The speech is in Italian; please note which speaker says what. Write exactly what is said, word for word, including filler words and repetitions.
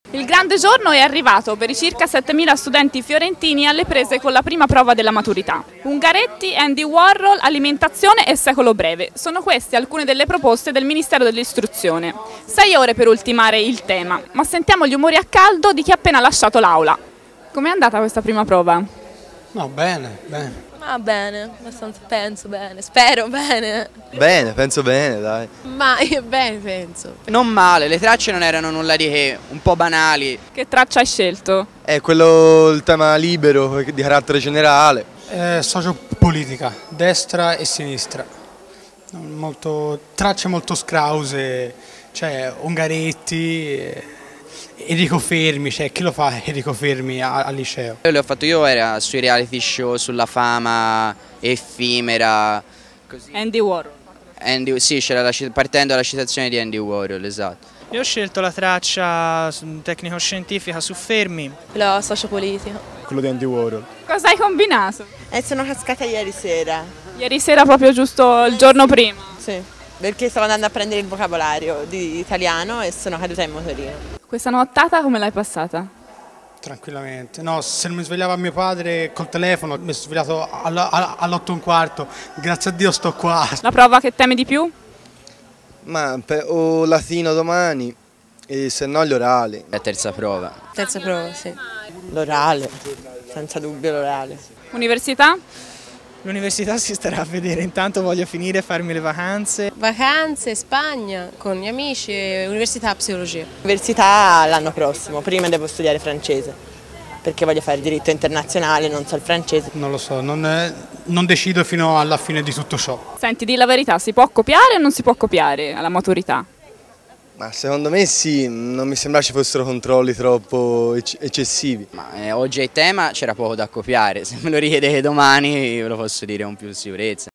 Speaker 1: Il grande giorno è arrivato per i circa settemila studenti fiorentini alle prese con la prima prova della maturità. Ungaretti, Andy Warhol, alimentazione e secolo breve. Sono queste alcune delle proposte del Ministero dell'Istruzione. Sei ore per ultimare il tema, ma sentiamo gli umori a caldo di chi ha appena lasciato l'aula. Com'è andata questa prima prova?
Speaker 2: No, bene, bene.
Speaker 3: Ma bene, abbastanza, penso bene, spero bene.
Speaker 4: Bene, penso bene, dai.
Speaker 3: Ma io bene penso.
Speaker 5: Non male, le tracce non erano nulla di che, un po' banali.
Speaker 1: Che traccia hai scelto?
Speaker 4: È quello il tema libero, di carattere generale.
Speaker 2: Eh, sociopolitica, destra e sinistra. Molto, tracce molto scrause, cioè Ungaretti, eh, Enrico Fermi, cioè chi lo fa Enrico Fermi al liceo?
Speaker 5: Quello che ho fatto io era sui reality show, sulla fama effimera. Così.
Speaker 1: Andy Warhol.
Speaker 5: Andy, sì, c'era la, partendo dalla citazione di Andy Warhol, esatto.
Speaker 6: Io ho scelto la traccia tecnico-scientifica su Fermi.
Speaker 3: La sociopolitica.
Speaker 7: Quello di Andy Warhol.
Speaker 1: Cosa hai combinato?
Speaker 8: E sono cascata ieri sera.
Speaker 1: Ieri sera proprio giusto il giorno prima?
Speaker 8: Sì, perché stavo andando a prendere il vocabolario di italiano e sono caduta in motorino.
Speaker 1: Questa nottata come l'hai passata?
Speaker 2: Tranquillamente. No, se non mi svegliava mio padre col telefono, mi sono svegliato all'otto e un quarto. Grazie a Dio sto qua.
Speaker 1: La prova che temi di più?
Speaker 4: Ma o latino domani, e se no gli orali.
Speaker 5: La terza prova.
Speaker 3: Terza prova, sì.
Speaker 8: L'orale, senza dubbio l'orale.
Speaker 1: Università?
Speaker 6: L'università si starà a vedere, intanto voglio finire e farmi le vacanze.
Speaker 3: Vacanze, Spagna, con gli amici e università psicologia.
Speaker 8: Università l'anno prossimo, prima devo studiare francese, perché voglio fare diritto internazionale, non so il francese.
Speaker 2: Non lo so, non, è, non decido fino alla fine di tutto ciò.
Speaker 1: Senti, di la verità, si può copiare o non si può copiare alla maturità?
Speaker 4: Ma secondo me sì, non mi sembra ci fossero controlli troppo eccessivi.
Speaker 5: Ma eh, oggi è il tema, c'era poco da copiare, se me lo richiedete domani ve lo posso dire con più sicurezza.